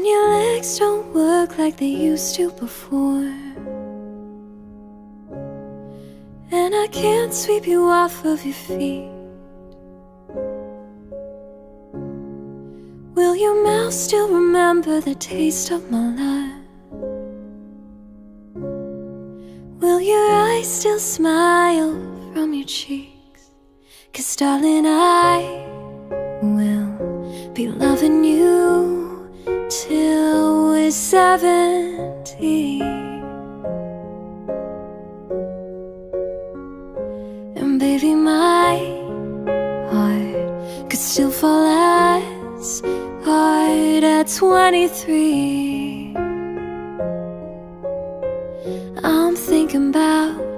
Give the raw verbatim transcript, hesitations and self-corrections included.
when your legs don't work like they used to before, and I can't sweep you off of your feet. Will your mouth still remember the taste of my love? Will your eyes still smile from your cheeks? 'Cause darling, I will be loving you till we're seventy. And baby, my heart could still fall as hard at twenty-three. I'm thinking about